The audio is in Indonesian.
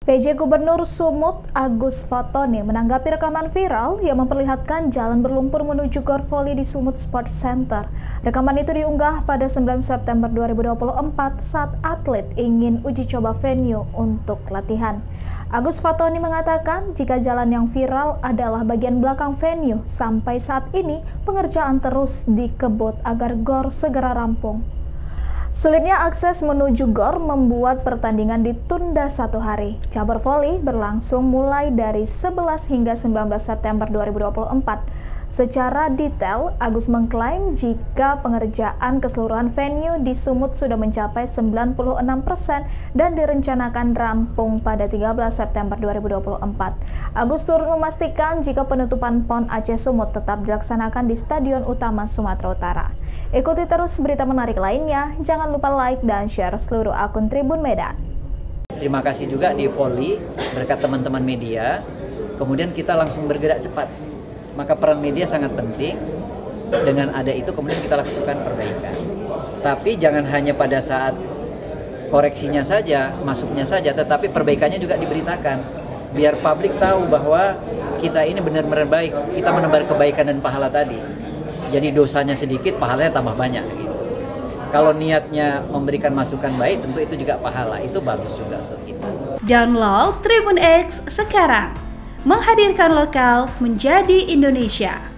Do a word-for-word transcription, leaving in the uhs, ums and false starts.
P J Gubernur Sumut Agus Fatoni menanggapi rekaman viral yang memperlihatkan jalan berlumpur menuju Gor Voli di Sumut Sports Center. Rekaman itu diunggah pada sembilan September dua ribu dua puluh empat saat atlet ingin uji coba venue untuk latihan. Agus Fatoni mengatakan jika jalan yang viral adalah bagian belakang venue, sampai saat ini pengerjaan terus dikebut agar Gor segera rampung. Sulitnya akses menuju Gor membuat pertandingan ditunda satu hari. Cabur voli berlangsung mulai dari sebelas hingga sembilan belas September dua ribu dua puluh empat. Secara detail, Agus mengklaim jika pengerjaan keseluruhan venue di Sumut sudah mencapai sembilan puluh enam persen dan direncanakan rampung pada tiga belas September dua ribu dua puluh empat. Agus turut memastikan jika penutupan P O N Aceh Sumut tetap dilaksanakan di Stadion Utama Sumatera Utara. Ikuti terus berita menarik lainnya, jangan lupa like dan share seluruh akun Tribun Medan. Terima kasih juga di Voli, berkat teman-teman media, kemudian kita langsung bergerak cepat. Maka peran media sangat penting, dengan ada itu kemudian kita lakukan perbaikan. Tapi jangan hanya pada saat koreksinya saja, masuknya saja, tetapi perbaikannya juga diberitakan. Biar publik tahu bahwa kita ini benar-benar baik, kita menebar kebaikan dan pahala tadi. Jadi dosanya sedikit, pahalanya tambah banyak. Gitu. Kalau niatnya memberikan masukan baik, tentu itu juga pahala, itu bagus juga untuk kita. Download Tribun X sekarang. Menghadirkan lokal menjadi Indonesia.